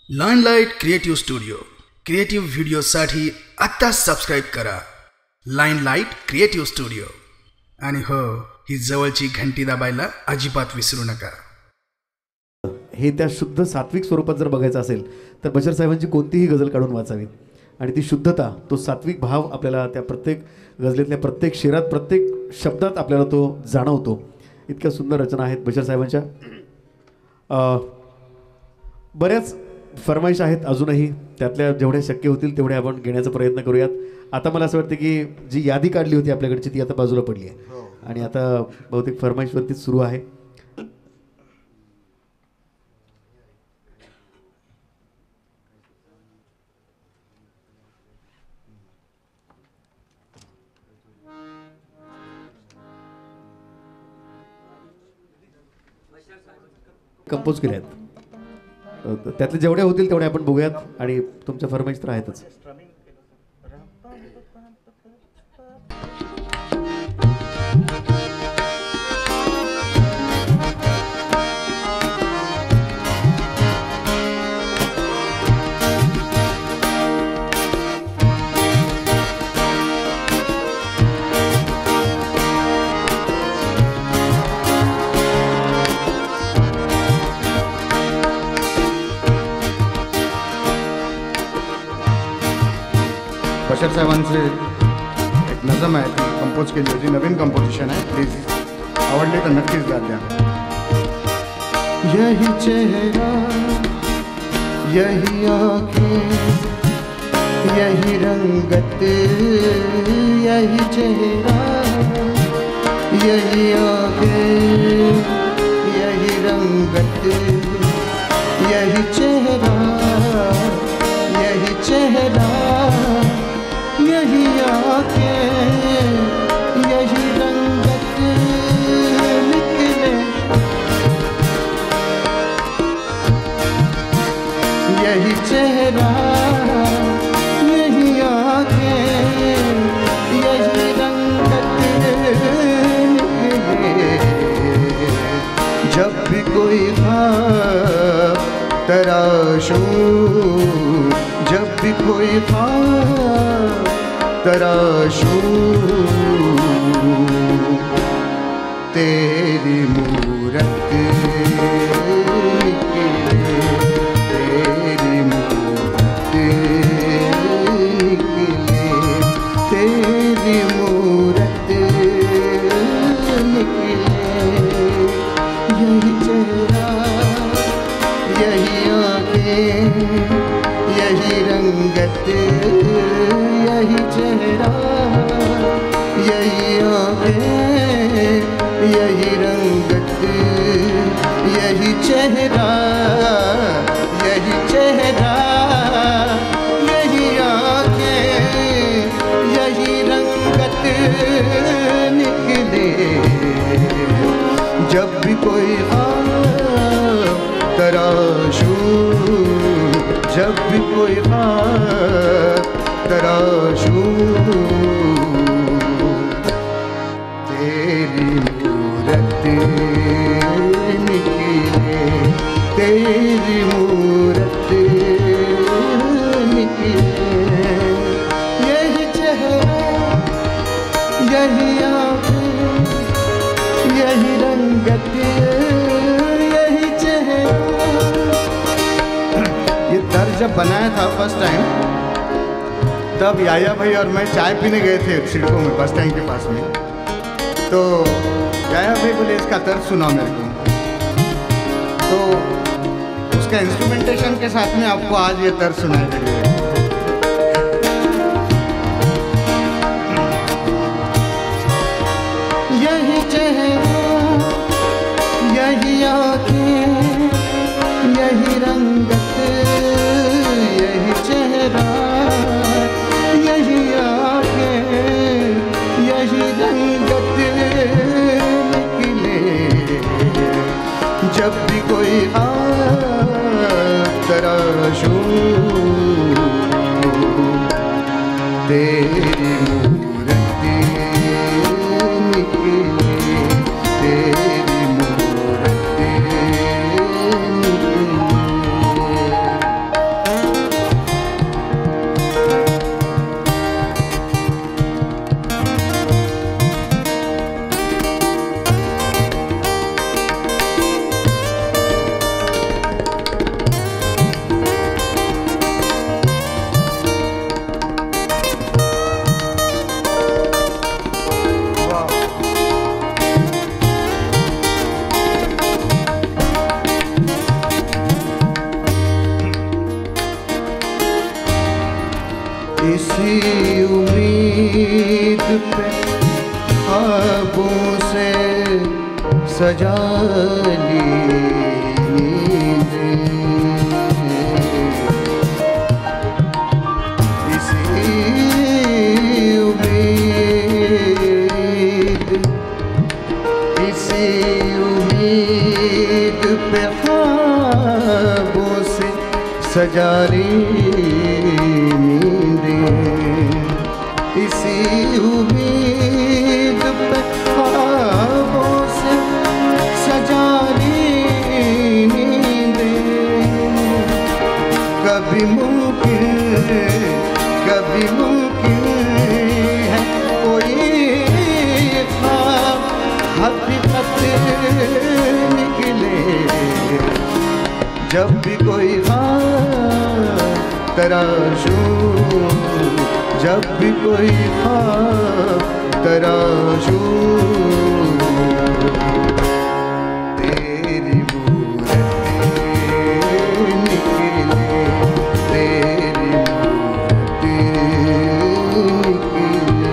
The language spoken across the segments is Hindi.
लाईनलाईट क्रिएटिव्ह स्टुडिओ क्रिएटिव्ह व्हिडिओसाठी आत्ताच सबस्क्राईब करा. Line light creative studio. आणि हो, ही जवळची घंटी दाबायला अजिबात विसरू नका. हे त्या शुद्ध सात्विक स्वरूपात जर बघायचं असेल तर बशीर साहेबांची कोणतीही गझल काढून वाचावी. आणि ती शुद्धता, तो सात्विक भाव आपल्याला त्या प्रत्येक गझलेतल्या प्रत्येक शेरात, प्रत्येक शब्दात आपल्याला तो जाणवतो. इतक्या सुंदर रचना आहेत बशीर साहेबांच्या. बऱ्याच फरमाईश आहेत अजूनही, त्यातल्या जेवढ्या शक्य होतील तेवढे आपण घेण्याचा प्रयत्न करूयात. आता मला असं वाटतं की जी यादी काढली होती आपल्याकडची ती आता बाजूला पडली आहे आणि आता बहुतेक फरमाईशवरतीच सुरू आहे. कंपोज केले आहेत, त्यातले जेवढे होतील तेवढे आपण बघूयात आणि तुमच्या फरमाईश तर आहेतच. बशीर साहेबांचे एक नजम आहे, ती कंपोज केली होती, नवीन कंपोजिशन आहे. प्लीज आवडली तर नक्कीच दाद द्या. यही चेहरा, यही आँखें, यही रंगत, यही चेहरा, यही आँखें, यही रंगत, यही चेहरा, यही चेहरा, यही आँखें, यही रंगत निकले, यही चेहरा, यही आँखें, यही रंगत निकले. जब भी कोई ख्वाब तराशूं, जब भी कोई ख्वाब तराशूं, तेरी मूरत निकले, तेरी मूरत निकले, तेरी मूरत निकले. यही चेहरा, यही आँखें, यही रंगत, यही चेहरा, यही आँखें, यही रंगत, यही चेहरा, यही चेहरा, यही आँखें, यही रंगत निकले. जब भी कोई ख्वाब तराशूं, जब भी कोई ख्वाब तराशूं, तेरी मूरत निकले, तेरी मूरत निकले. यही चेहरा, यही आँखें, यही रंगत, यही चेहरा. ये दर्द जब बनाया था फर्स्ट टाइम, तब याया भाई और मैं चाय पीने गए थे सिडको में, बस स्टैंड के पास में. तो याया भाई बोले इसका दर्द सुनाओ मेरे को. तो उसका इंस्ट्रूमेंटेशन के साथ में आपको आज ये दर्द सुनाई देंगे. यही चेहरा, यही आँखें, यही रंगत, यही चेहरा, यही आँखें, यही रंगत निकले. जब भी कोई तराशूं, तेरी मूरत निकले, तेरी मूरत इसी उम्मीद पे ख्वाबों से सजा ली नींदें, इसी उम्मीद पे ख्वाबों से सजा ली नींदें, इसी उम्मीद पे ख्वाबों से सजा ली नींदें। कभी मुमकिन है कोई ख्वाब हकीकत निकले, जब भी कोई ख्वाब तराशूं, जब भी कोई ख्वाब तराशूं, तेरी मूरतें निकले, तेरी मूरतें निकले।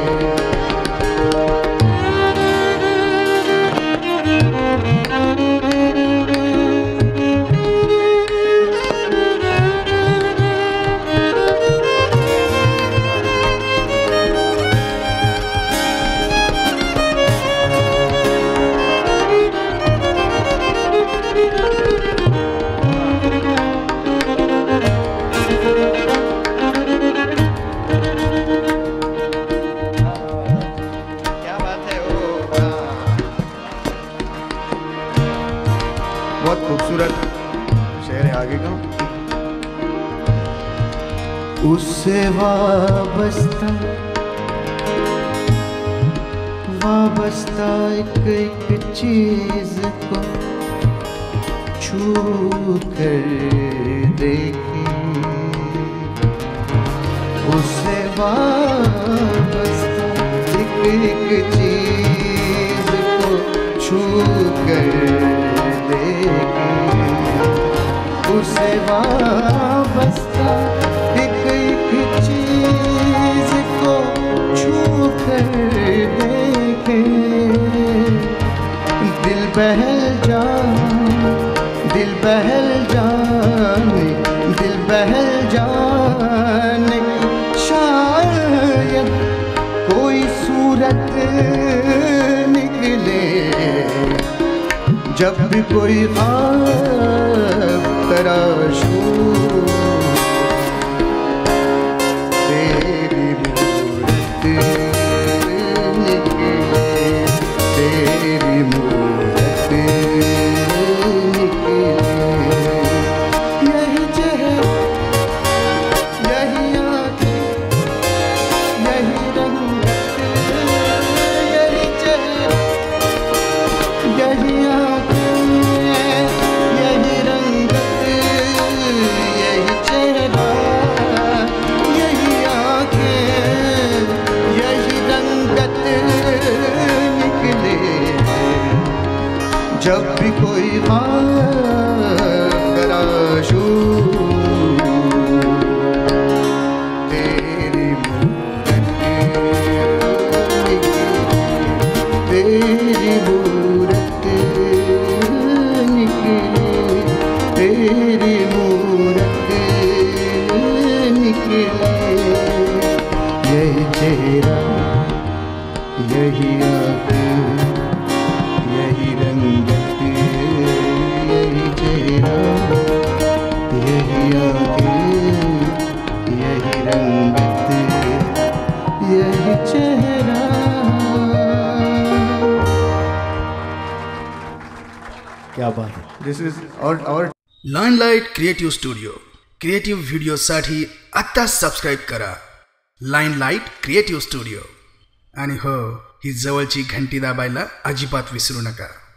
बहुत खूबसूरत शेर है आगे का। उससे वाबस्ता एक एक चीज को छू कर देखे, उससे वाबस्ता एक एक चीज को छू कर देखे, उसे वाबस्ता एक एक चीज को छू कर देखे। दिल बहल जाने शायद कोई सूरत निकले, जब भी कोई ख्वाब तराशूं, तेरी मूरतें निकले, तेरी मूरतें निकले। यही चेहरा, यही आँखें, यही रंगत, यही चेहरा, यही आँखें, यही रंगत, यही चेहरा, यही आँखें, यही रंगत निकले, जब भी कोई ख्वाब तराशूं, तेरी मूरतें निकले, तेरी मूरतें निकले, तेरी मूरतें निकले। यही चेहरा, यही आँखें, यही रंगत, यही चेहरा, यही आँखें, यही रंगत, यही चेहरा। क्या बात है। दिस इज और लाईनलाईट क्रिएटिव्ह स्टुडिओ क्रिएटिव्ह व्हिडिओसाठी आत्ता सबस्क्राईब करा लाईनलाईट क्रिएटिव्ह स्टुडिओ, आणि हो ही जवळची घंटी दाबायला अजिबात विसरू नका.